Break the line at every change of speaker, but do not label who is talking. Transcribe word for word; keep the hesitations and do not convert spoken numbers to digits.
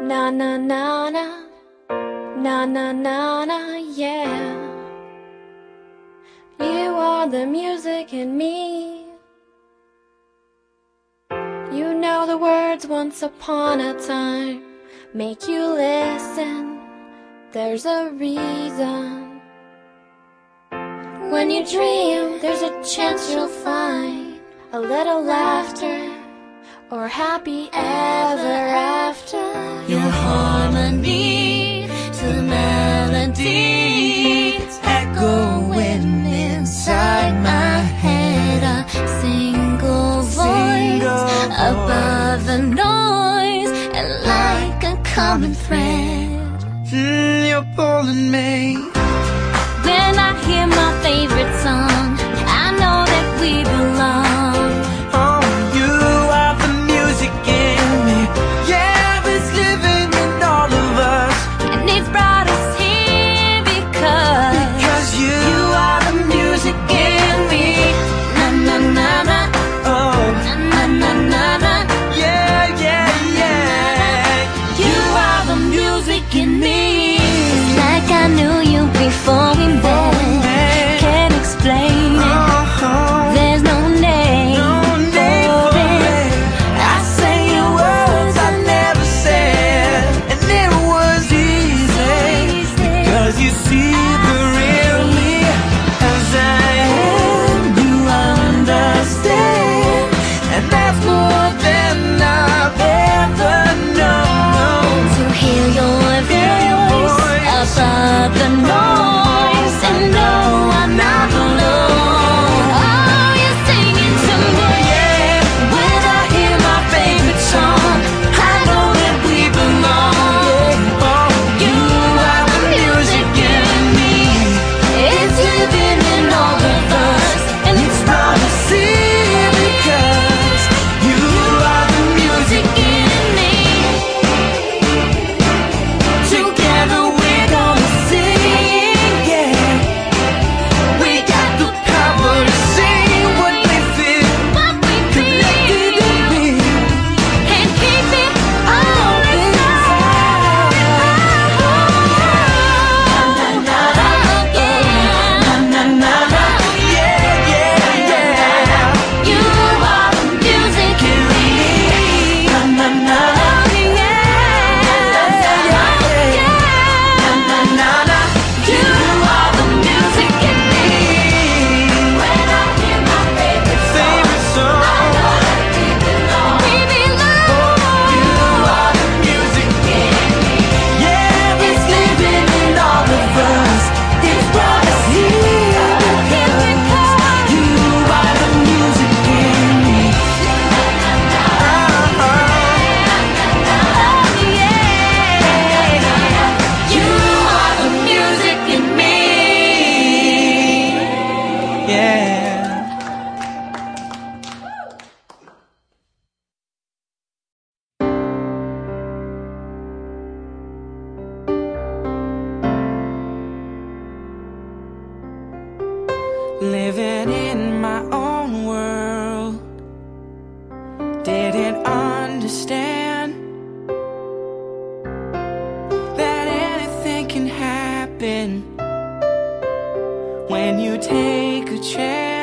Na na na na, na na na na, yeah. You are the music in me. You know the words once upon a time make you listen, there's a reason. When you dream, there's a chance you'll find a little laughter or happy ever after.
Your harmony to the melodies echoing inside my head. A single voice above the noise, and like a common thread,
mm, you're pulling me.
When I hear my favorite song, I know that we belong.
Oh, you are the music in me. Yeah, it's living in all of us,
And it's brought us here because
because you,
you are the music in me. Na na na na,
oh,
na na na na na.
yeah, yeah, yeah.
You are the music in me. It's like I knew you before we met. Can't explain it. There's no name for it.
I say your words I never said, and it was easy because you see the real me as I am. You understand, and that's more than I've ever known.
To hear your voice above the noise, and know I'm not alone. Oh, you're singing to me.
Yeah, when I hear my favorite song, I know that we belong. Oh, you are the music in me.
It's living in all of us, and it's
Not to see because you are the music
in me.
together we're gonna sing, yeah. We got the power to sing what we feel,
What we
connected
feel,
and real.
and keep it all inside.
Na, na, na, na. Yeah, yeah, yeah.
You are the music in me.
Na, na, na, na, na, na.
You are the music in me. When I hear my favorite
Favorite song.
we belong. We belong.
You are the music in me. Yeah, it's living in all of us. It's brought us here because you are the music in me.
You are the music in me.
Yeah. Living in my own world, didn't understand that anything can happen when you take a chance.